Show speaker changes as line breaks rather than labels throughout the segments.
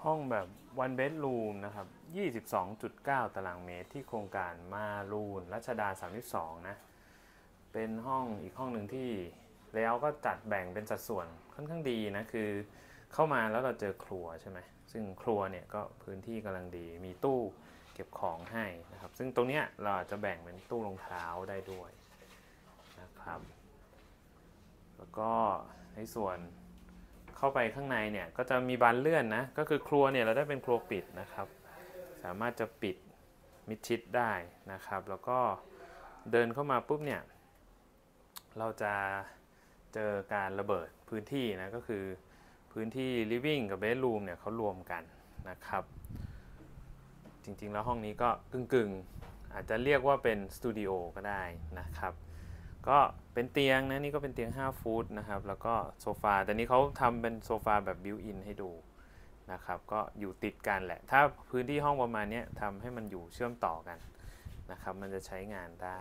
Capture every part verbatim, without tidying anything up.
ห้องแบบ one bedroom นะครับ ยี่สิบสองจุดเก้า ตารางเมตรที่โครงการมารูนรัชดาสามสิบสองนะเป็นห้องอีกห้องหนึ่งที่แล้วก็จัดแบ่งเป็นสัดส่วนค่อนข้างดีนะคือเข้ามาแล้วเราเจอครัวใช่ไหมซึ่งครัวเนี่ยก็พื้นที่กำลังดีมีตู้เก็บของให้นะครับซึ่งตรงเนี้ยเราอาจจะแบ่งเป็นตู้รองเท้าได้ด้วยนะครับแล้วก็ในส่วนเข้าไปข้างในเนี่ยก็จะมีบานเลื่อนนะก็คือครัวเนี่ยเราได้เป็นครัวปิดนะครับสามารถจะปิดมิดชิดได้นะครับแล้วก็เดินเข้ามาปุ๊บเนี่ยเราจะเจอการระเบิดพื้นที่นะก็คือพื้นที่ living กับ bedroom เนี่ยเขารวมกันนะครับจริงๆแล้วห้องนี้ก็กึ่งๆอาจจะเรียกว่าเป็นสตูดิโอก็ได้นะครับก็เป็นเตียงนะนี่ก็เป็นเตียงห้าฟุตนะครับแล้วก็โซฟาแต่นี้เขาทำเป็นโซฟาแบบบิวอินให้ดูนะครับก็อยู่ติดกันแหละถ้าพื้นที่ห้องประมาณนี้ทำให้มันอยู่เชื่อมต่อกันนะครับมันจะใช้งานได้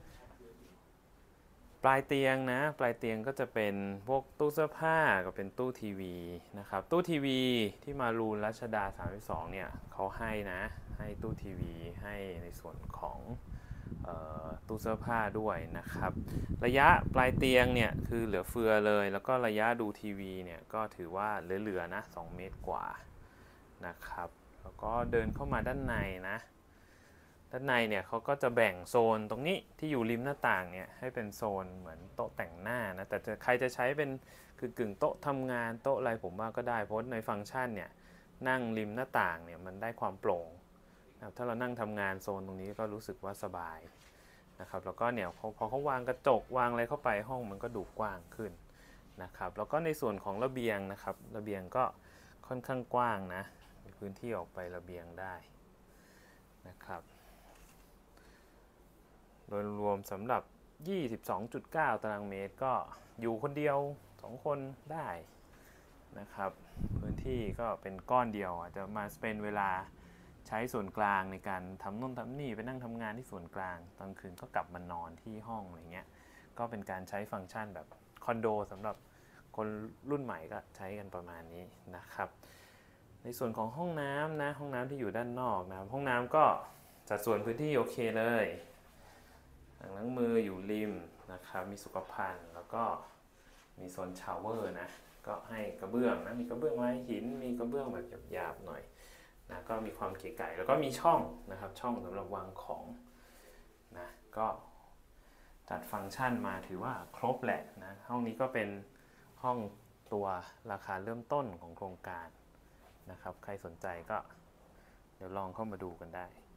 ปลายเตียงนะปลายเตียงก็จะเป็นพวกตู้เสื้อผ้ากับเป็นตู้ทีวีนะครับตู้ทีวีที่มารูนรัชดาสามสิบสองเนี่ยเขาให้นะให้ตู้ทีวีให้ในส่วนของตู้เสื้อผ้าด้วยนะครับระยะปลายเตียงเนี่ยคือเหลือเฟือเลยแล้วก็ระยะดูทีวีเนี่ยก็ถือว่าเหลือๆนะสองเมตรกว่านะครับแล้วก็เดินเข้ามาด้านในนะด้านในเนี่ยเขาก็จะแบ่งโซนตรงนี้ที่อยู่ริมหน้าต่างเนี่ยให้เป็นโซนเหมือนโต๊ะแต่งหน้านะแต่ใครจะใช้เป็นคือกึ่งโต๊ะทำงานโต๊ะอะไรผมว่าก็ได้เพราะในฟังก์ชันเนี่ยนั่งริมหน้าต่างเนี่ยมันได้ความโปร่งนะถ้าเรานั่งทำงานโซนตรงนี้ก็รู้สึกว่าสบายนะครับแล้วก็เนี่ยพอพอเขาวางกระจกวางอะไรเข้าไปห้องมันก็ดูกว้างขึ้นนะครับแล้วก็ในส่วนของระเบียงนะครับระเบียงก็ค่อนข้างกว้างนะมีพื้นที่ออกไประเบียงได้นะครับโดยรวมสำหรับ ยี่สิบสองจุดเก้า ตารางเมตรก็อยู่คนเดียวสองคนได้นะครับพื้นที่ก็เป็นก้อนเดียวอาจจะมาเป็นเวลาใช้ส่วนกลางในการทำนู่นทำนี่ไปนั่งทำงานที่ส่วนกลางตอนคืนก็กลับมานอนที่ห้องอะไรเงี้ยก็เป็นการใช้ฟังก์ชันแบบคอนโดสำหรับคนรุ่นใหม่ก็ใช้กันประมาณนี้นะครับในส่วนของห้องน้ำนะห้องน้ำที่อยู่ด้านนอกนะห้องน้ำก็สัดส่วนพื้นที่โอเคเลยอ่างล้างมืออยู่ริมนะครับมีสุขภัณฑ์แล้วก็มีโซนชาวเวอร์นะก็ให้กระเบื้องนะมีกระเบื้องไม้หินมีกระเบื้องแบบหยาบๆหน่อยนะก็มีความเก๋ไก๋แล้วก็มีช่องนะครับช่องสำหรับวางของนะก็จัดฟังก์ชันมาถือว่าครบแหละนะห้องนี้ก็เป็นห้องตัวราคาเริ่มต้นของโครงการนะครับใครสนใจก็เดี๋ยวลองเข้ามาดูกันได้